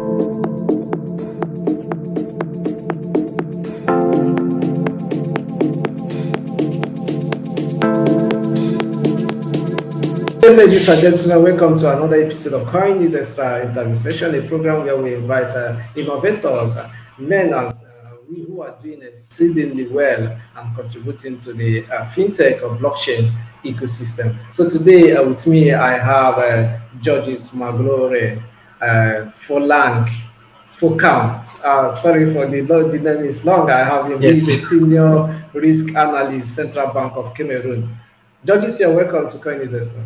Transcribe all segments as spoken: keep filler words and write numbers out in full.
Ladies and gentlemen, welcome to another episode of Coin News Extra Interview Session, a program where we invite uh, innovators, uh, men and uh, we who are doing exceedingly well and contributing to the uh, fintech or blockchain ecosystem. So today uh, with me, I have uh, Georges Maglore, uh, Folang, Fokam. Uh, sorry for the, the name is long. I have him. Yes. He's a senior risk analyst, Central Bank of Cameroon. Georges, you're welcome to Coin News Extra.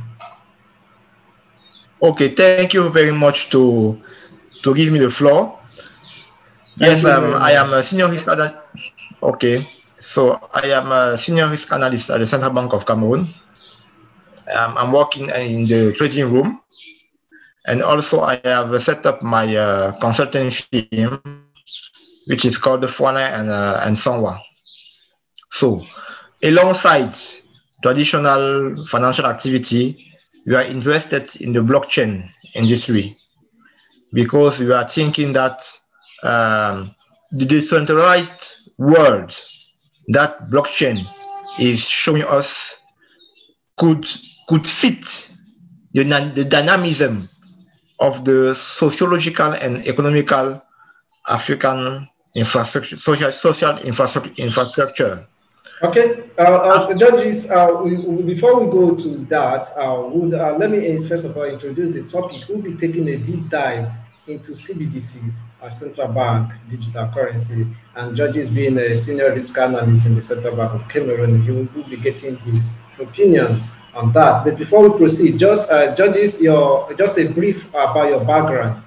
Okay, thank you very much to to give me the floor. Thank yes, um, I am a senior risk analyst. Okay, so I am a senior risk analyst at the Central Bank of Cameroon. Um, I'm working in the trading room, and also I have set up my uh, consulting firm, which is called the Fwana and uh, and Sanwa. So, alongside traditional financial activity, we are interested in the blockchain industry because we are thinking that um, the decentralized world that blockchain is showing us could could fit the, the dynamism of the sociological and economical African infrastructure, social social infrastructure. infrastructure. Okay, uh, uh, Georges, uh, we, we, before we go to that, uh, would, uh, let me first of all introduce the topic. We'll be taking a deep dive into C B D C, a central bank digital currency, and Georges being a senior risk analyst in the Central Bank of Cameroon, he will, will be getting his opinions on that. But before we proceed, just uh, Georges, your just a brief about your background.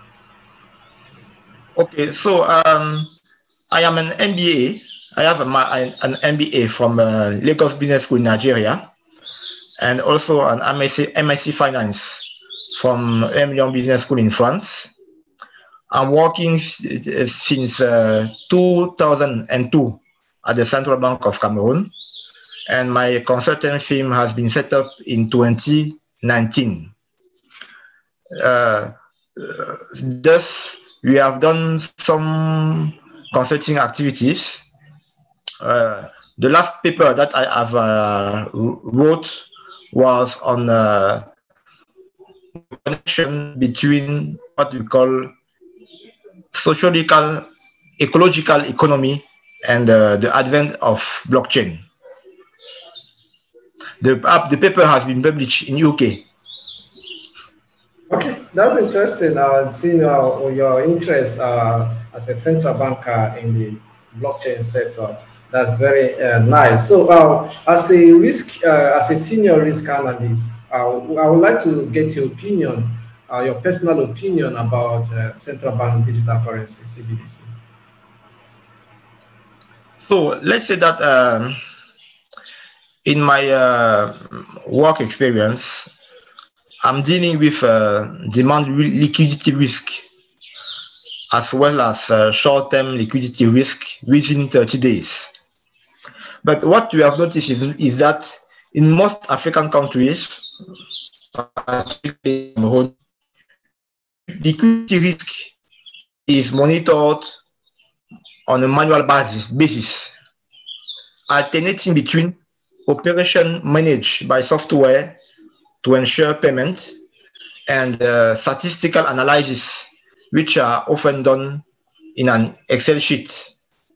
Okay, so um, I am an M B A. I have a, an M B A from uh, Lagos Business School in Nigeria, and also an M S C, M S C Finance from M Lyon Business School in France. I'm working since uh, two thousand two at the Central Bank of Cameroon, and my consulting firm has been set up in twenty nineteen. Uh, uh, thus, we have done some consulting activities. Uh, the last paper that I have uh, wrote was on uh, connection between what we call sociological, ecological economy and uh, the advent of blockchain. The, uh, the paper has been published in U K. Okay, that's interesting. Uh, seeing uh, your interest uh, as a central banker in the blockchain sector. That's very uh, nice. So, uh, as a risk, uh, as a senior risk analyst, uh, I would like to get your opinion, uh, your personal opinion about uh, central bank digital currency, C B D C. So, let's say that um, in my uh, work experience, I'm dealing with uh, demand liquidity risk as well as uh, short-term liquidity risk within thirty days. But what we have noticed is, is that in most African countries, liquidity risk is monitored on a manual basis, basis, alternating between operation managed by software to ensure payment and uh, statistical analysis, which are often done in an Excel sheet.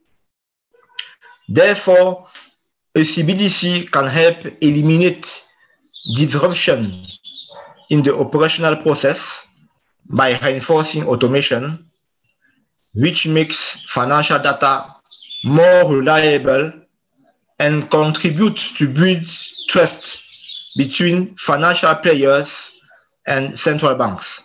Therefore, a C B D C can help eliminate disruption in the operational process by reinforcing automation, which makes financial data more reliable and contributes to build trust between financial players and central banks.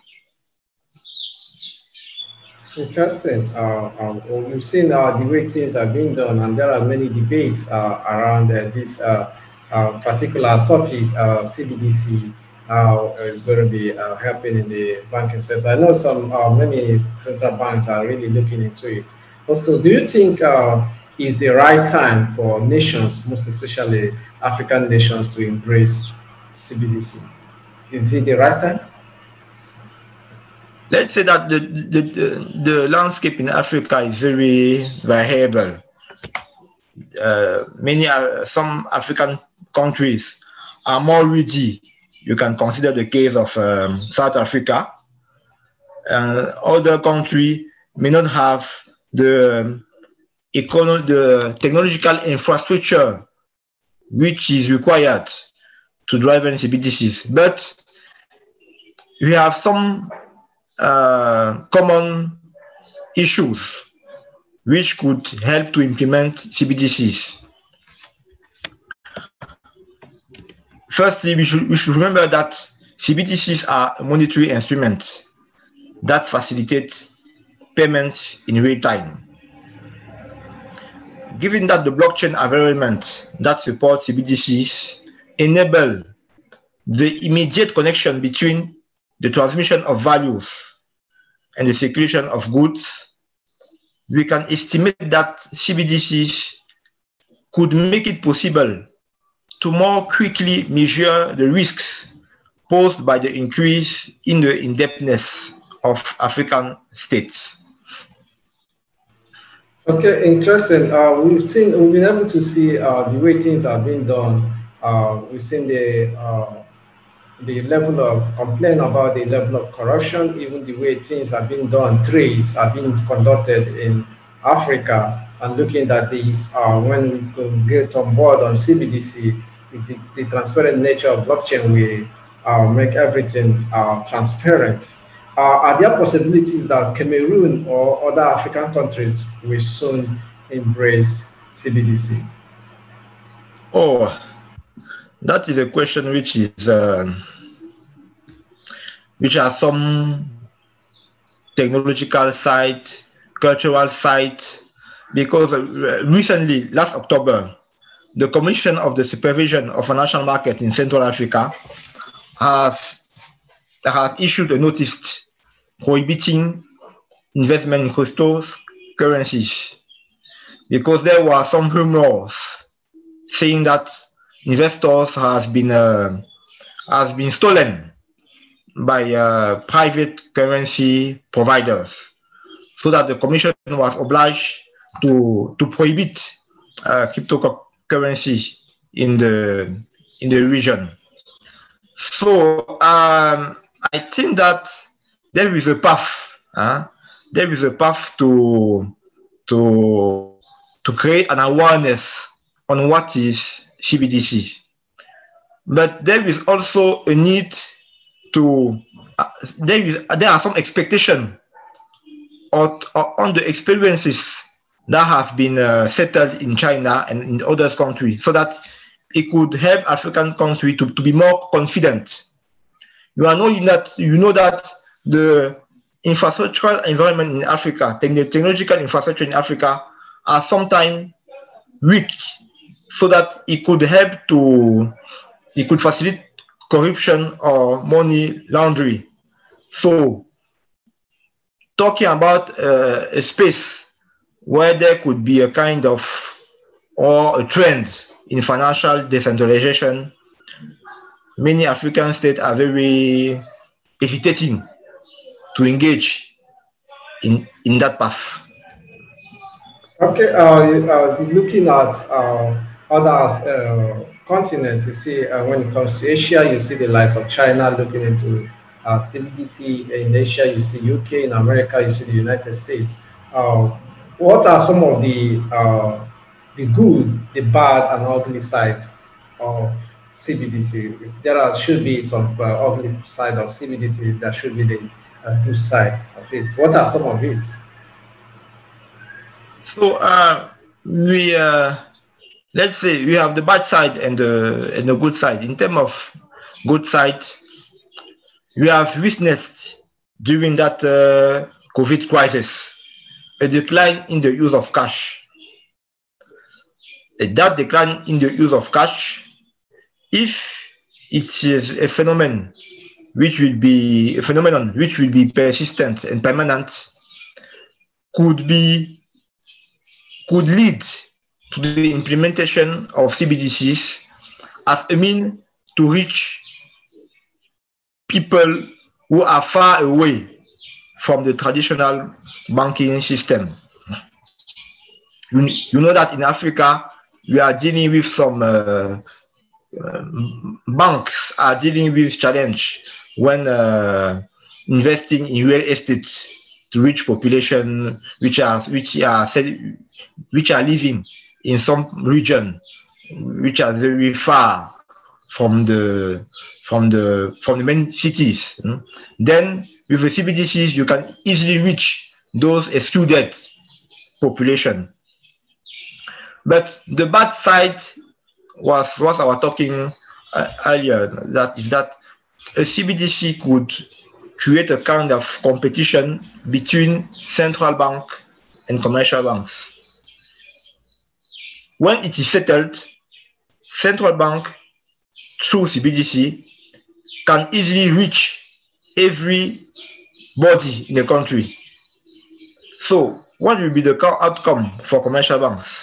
Interesting. Uh, uh, we've seen uh, the way things are being done, and there are many debates uh, around uh, this uh, uh, particular topic, uh, C B D C, how uh, it's going to be uh, helping in the banking sector. I know some uh, many central banks are really looking into it. Also, do you think uh, is the right time for nations, most especially African nations, to embrace C B D C? Is it the right time? let's say that the, the, the, the landscape in Africa is very variable. Uh, many uh, some African countries are more rigid. You can consider the case of um, South Africa. Uh, other countries may not have the um, econo the technological infrastructure which is required to drive N C B D Cs, but we have some uh, common issues which could help to implement C B D Cs. Firstly, we should, we should remember that C B D Cs are monetary instruments that facilitate payments in real time. Given that the blockchain environment that supports C B D Cs enable the immediate connection between the transmission of values and the circulation of goods, we can estimate that C B D Cs could make it possible to more quickly measure the risks posed by the increase in the indebtedness of African states. Okay, interesting. Uh, we've seen, we've been able to see uh, the way things are being done. Uh, we've seen the uh, the level of complaint about the level of corruption, even the way things are being done, trades are being conducted in Africa, and looking at these, uh, when we could get on board on C B D C, the, the transparent nature of blockchain will uh, make everything uh, transparent. Uh, are there possibilities that Cameroon or other African countries will soon embrace C B D C? Oh, that is a question which is uh, which has some technological side, cultural side, because uh, recently, last October, the Commission of the Supervision of Financial Market in Central Africa has, has issued a notice prohibiting investment in cryptocurrencies, because there were some rumors saying that investors has been uh, has been stolen by uh, private currency providers, so that the Commission was obliged to to prohibit uh, cryptocurrency in the in the region. So um, I think that there is a path. Huh? There is a path to to to create an awareness on what is C B D C. But there is also a need to uh, there is there are some expectation on, on the experiences that have been uh, settled in China and in other countries, so that it could help African countries to, to be more confident. You are knowing that you know that the infrastructural environment in Africa, the technological infrastructure in Africa, are sometimes weak, so that it could help to it could facilitate corruption or money laundering. So, talking about uh, a space where there could be a kind of or a trend in financial decentralization, many African states are very hesitating to engage in, in that path. Okay, uh, uh, looking at uh, other uh, continents, you see, uh, when it comes to Asia, you see the likes of China looking into uh, C B D C. In Asia, you see U K. In America, you see the United States. Uh, what are some of the uh, the good, the bad, and ugly sides of C B D C? There are, should be some uh, ugly side of C B D C. That should be the uh, good side of it. What are some of it? So uh, we uh, let's say we have the bad side and the and the good side. In terms of good side, we have witnessed during that uh, COVID crisis a decline in the use of cash. That decline in the use of cash, if it is a phenomenon which will be a phenomenon which will be persistent and permanent, could be could lead to the implementation of C B D Cs as a means to reach people who are far away from the traditional banking system. You, you know that in Africa, we are dealing with some uh, uh, banks are dealing with challenge when uh, investing in real estate to reach population which are which are which are living in some region which are very far from the from the from the main cities. Then with the C B D Cs, you can easily reach those excluded population. But the bad side was what I was talking uh, earlier, that is that a C B D C could create a kind of competition between central bank and commercial banks. When it is settled, central bank through C B D C can easily reach everybody in the country. So what will be the outcome for commercial banks?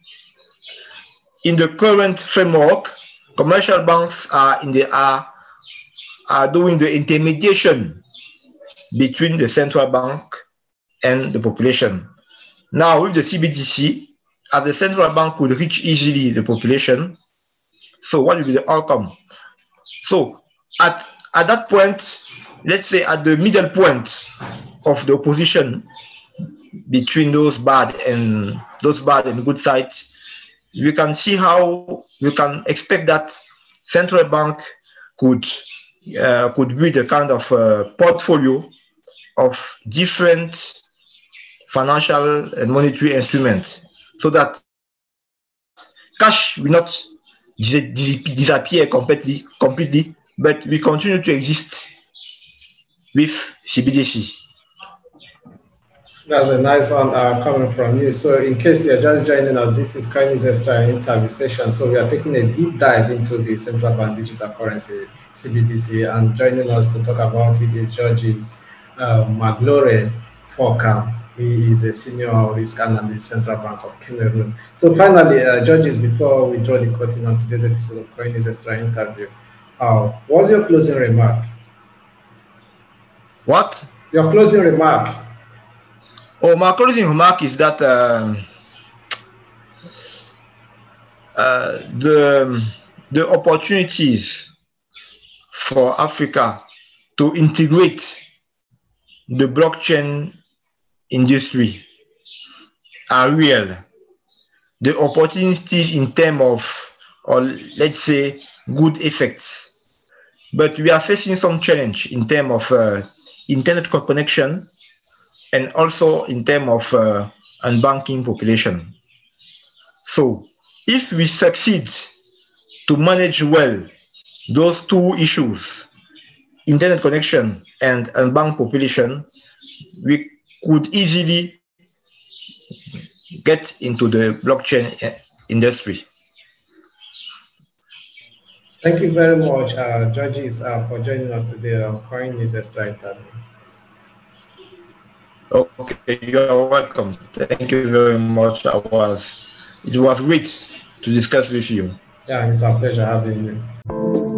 In the current framework, commercial banks are in the are, are doing the intermediation between the central bank and the population. Now with the C B D C, as the central bank could reach easily the population, so what will be the outcome? So at, at that point, let's say at the middle point of the opposition between those bad and those bad and good sides, we can see how we can expect that central bank could uh, could build a kind of uh, portfolio of different financial and monetary instruments, so that cash will not dis disappear completely, completely, but we continue to exist with C B D C. That's a nice one uh, coming from you. So in case you're just joining us, this is Coinnews Extra interview session. So we are taking a deep dive into the central bank digital currency, C B D C, and joining us to talk about it is Georges uh, Maglore Fokam. He is a senior risk analyst, Central Bank of Cameroon. So finally, uh, Georges, before we draw the curtain on today's episode of Coinnews Extra interview, uh, what's your closing remark? What? Your closing remark. Oh, my closing remark is that uh, uh, the, the opportunities for Africa to integrate the blockchain industry are real. The opportunities in terms of, or let's say, good effects. But we are facing some challenge in terms of uh, internet connection, and also in terms of uh, unbanking population. So if we succeed to manage well those two issues, internet connection and unbanked population, we could easily get into the blockchain industry. Thank you very much, uh, Georges, uh, for joining us today on Coinnews Extra interview. Okay, you are welcome. Thank you very much. I was, it was great to discuss with you. Yeah, it's our pleasure having you.